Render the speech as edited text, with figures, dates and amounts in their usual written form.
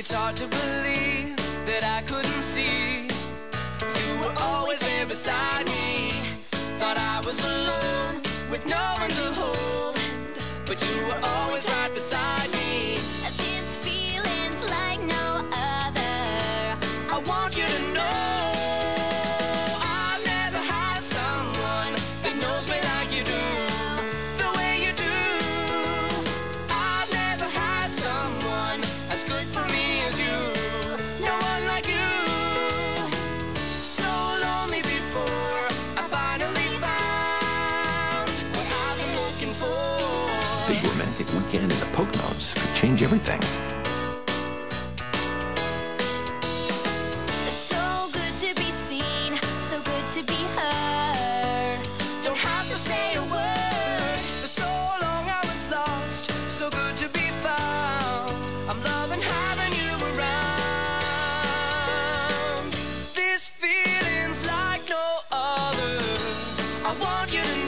It's hard to believe that I couldn't see. You were always there beside me. Thought I was alone with no one to hold, but you were always right beside me. This feeling's like no other. I want you to know I've never had someone that knows me like you do, the way you do. I've never had someone as good for me as you. No one like you. So lonely before I finally found what I've been looking for. The romantic weekend in the Poconos could change everything. So good to be seen, so good to be heard. Don't have to say a word. For so long I was lost, so good to be found. I'm loving having you around. This feeling's like no other. I want you to